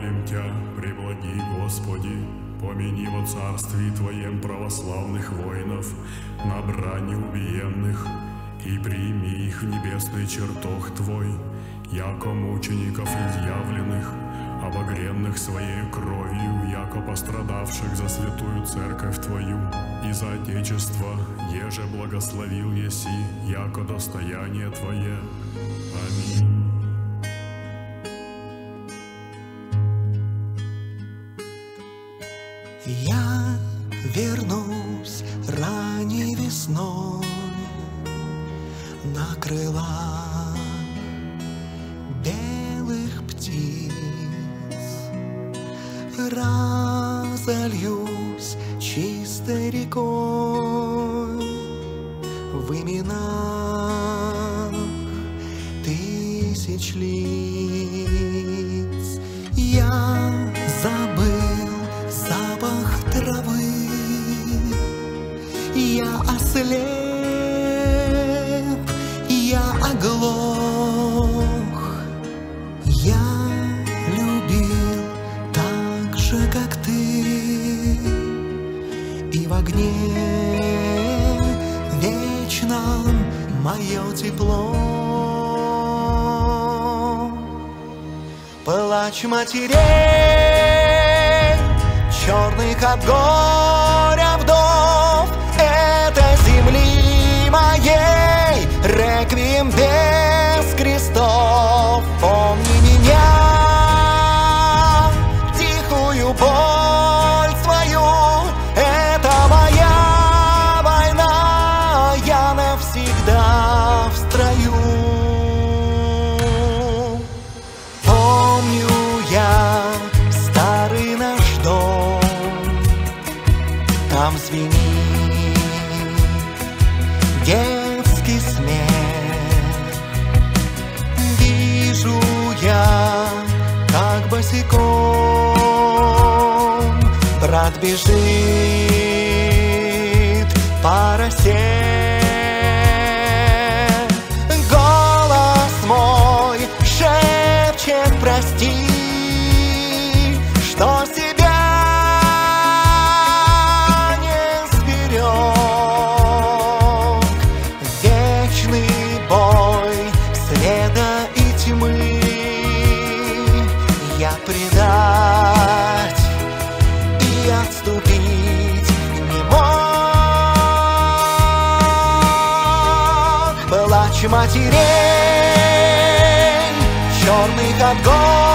молим Тя, преблаги, Господи, помяни во царстве Твоем православных воинов, на брани убиенных, и прими их в небесный чертог Твой, яко мучеников изъявленных, обогренных Своей кровью, яко пострадавших за святую церковь Твою и за Отечество, еже благословил еси, яко достояние Твое. Аминь. Я вернусь ранней весной на крылах белых птиц, разольюсь чистой рекой в именах тысяч лиц. Я забыл запах травы, я ослеп, я оглох, я любил так же, как ты, и в огне вечном мое тепло. Плач матерей, черных от горя вдов, это земли моей реквием без крестов. Помни меня, тихую боль свою, это моя война, я навсегда в строю. Помню я старый наш дом, там звенит детский смех. Вижу я, как босиком брат бежит по росе. Голос мой шепчет: прости, что себя не сберег. Вечный бой света и тьмы я предать и отступить не мог. Плач матерей, черных от горя